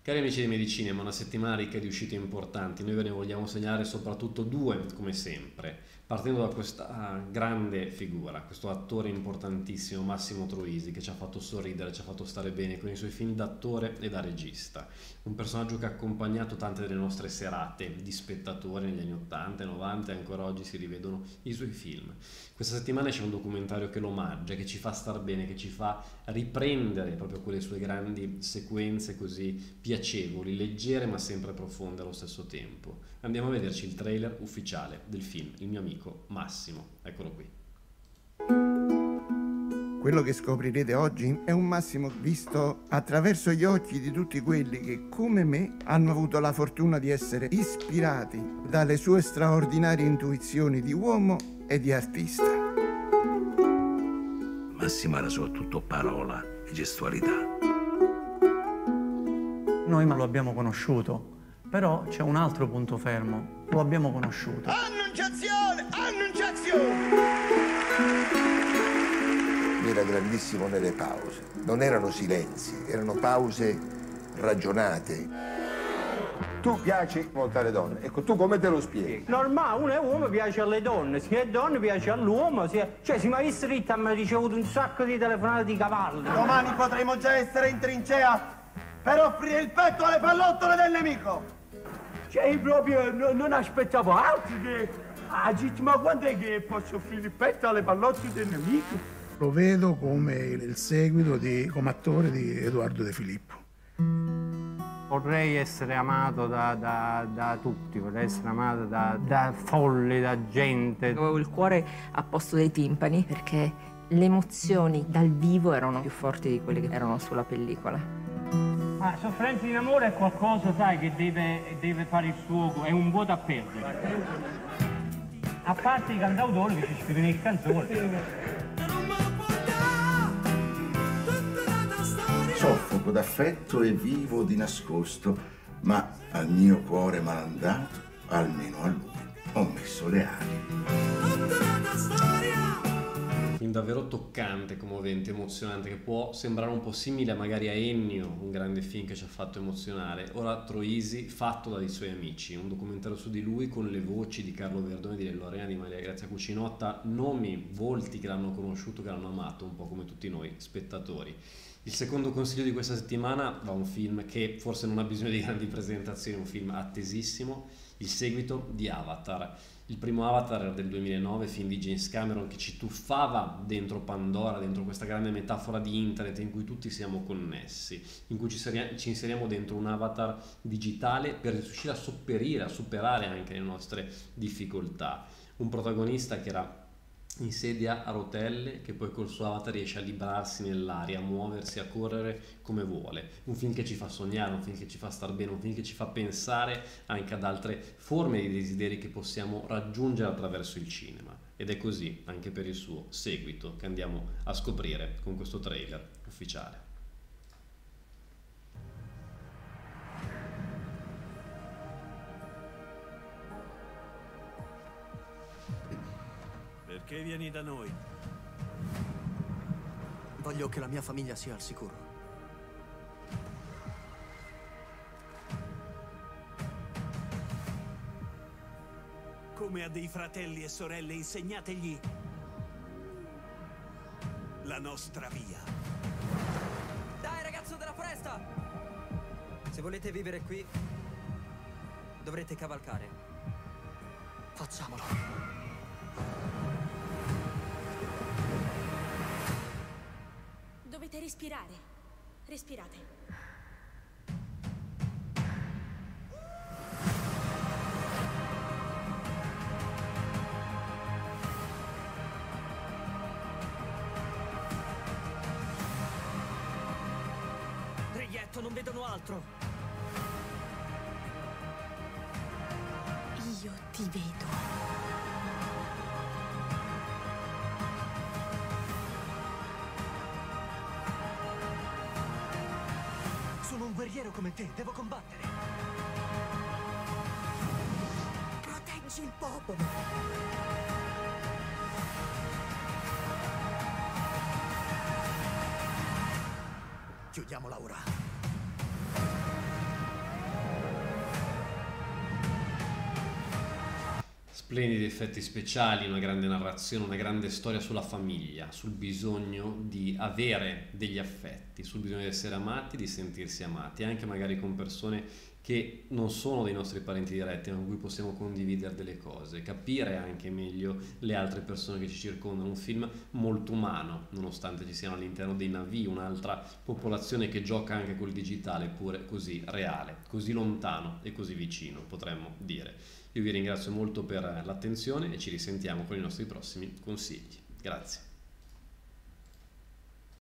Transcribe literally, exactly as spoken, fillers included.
Cari amici di Medicinema, una settimana ricca di uscite importanti. Noi ve ne vogliamo segnalare soprattutto due, come sempre, partendo da questa grande figura, questo attore importantissimo, Massimo Troisi, che ci ha fatto sorridere, ci ha fatto stare bene con i suoi film da attore e da regista. Un personaggio che ha accompagnato tante delle nostre serate di spettatori negli anni ottanta, novanta e ancora oggi si rivedono i suoi film. Questa settimana c'è un documentario che lo omaggia, che ci fa star bene, che ci fa riprendere proprio quelle sue grandi sequenze così piacevoli, leggere ma sempre profonde allo stesso tempo. Andiamo a vederci il trailer ufficiale del film Il mio amico Massimo. Eccolo qui. Quello che scoprirete oggi è un Massimo visto attraverso gli occhi di tutti quelli che, come me, hanno avuto la fortuna di essere ispirati dalle sue straordinarie intuizioni di uomo e di artista. Massimo era soprattutto parola e gestualità. Noi lo abbiamo conosciuto, però c'è un altro punto fermo. Lo abbiamo conosciuto. Annunciazione! Annunciazione! Era grandissimo nelle pause. Non erano silenzi, erano pause ragionate. Tu piaci molto alle donne. Ecco, tu come te lo spieghi? Normale, uno è uomo, piace alle donne. Se è donna, piace all'uomo. Se... Cioè, se mi avessi detto, mi ha ricevuto un sacco di telefonate di cavalli. Domani potremo già essere in trincea per offrire il petto alle pallottole del nemico. Cioè, proprio no, non aspettavo altro che... Ah, Git, ma quando è che posso offrire il petto alle pallottole del nemico? Lo vedo come il seguito di, come attore di Edoardo De Filippo. Vorrei essere amato da, da, da tutti, vorrei essere amato da, da folli, da gente. Avevo il cuore a posto dei timpani perché le emozioni dal vivo erano più forti di quelle che erano sulla pellicola. Ah, sofferenza in amore è qualcosa, sai, che deve, deve fare il suo, è un vuoto a perdere. A parte i cantautori che ci scrivono le canzoni. Soffoco d'affetto e vivo di nascosto, ma al mio cuore malandato, almeno a lui, ho messo le ali. Film davvero toccante, commovente, emozionante, che può sembrare un po' simile magari a Ennio, un grande film che ci ha fatto emozionare. Ora Troisi, fatto dai suoi amici, un documentario su di lui con le voci di Carlo Verdone, di Lello Arena, di Maria Grazia Cucinotta, nomi, volti che l'hanno conosciuto, che l'hanno amato, un po' come tutti noi spettatori. Il secondo consiglio di questa settimana va a un film che forse non ha bisogno di grandi presentazioni, un film attesissimo, il seguito di Avatar. Il primo Avatar era del duemilanove, film di James Cameron che ci tuffava dentro Pandora, dentro questa grande metafora di internet in cui tutti siamo connessi, in cui ci, seria- ci inseriamo dentro un avatar digitale per riuscire a sopperire, a superare anche le nostre difficoltà. Un protagonista che era in sedia a rotelle, che poi col suo avatar riesce a librarsi nell'aria, a muoversi, a correre come vuole. Un film che ci fa sognare, un film che ci fa star bene, un film che ci fa pensare anche ad altre forme di desideri che possiamo raggiungere attraverso il cinema. Ed è così anche per il suo seguito, che andiamo a scoprire con questo trailer ufficiale. Perché vieni da noi? Voglio che la mia famiglia sia al sicuro. Come a dei fratelli e sorelle, insegnategli la nostra via. Dai, ragazzo della foresta! Se volete vivere qui, dovrete cavalcare. Facciamolo. Dovete respirare. Respirate. Reietto, non vedono altro. Io ti vedo. Sono un guerriero come te, devo combattere. Proteggi il popolo. Chiudiamola ora. Splendidi effetti speciali, una grande narrazione, una grande storia sulla famiglia, sul bisogno di avere degli affetti, sul bisogno di essere amati, di sentirsi amati, anche magari con persone che non sono dei nostri parenti diretti, ma con cui possiamo condividere delle cose, capire anche meglio le altre persone che ci circondano. Un film molto umano, nonostante ci siano all'interno dei navi un'altra popolazione che gioca anche col digitale, eppure così reale, così lontano e così vicino, potremmo dire. Io vi ringrazio molto per l'attenzione e ci risentiamo con i nostri prossimi consigli. Grazie.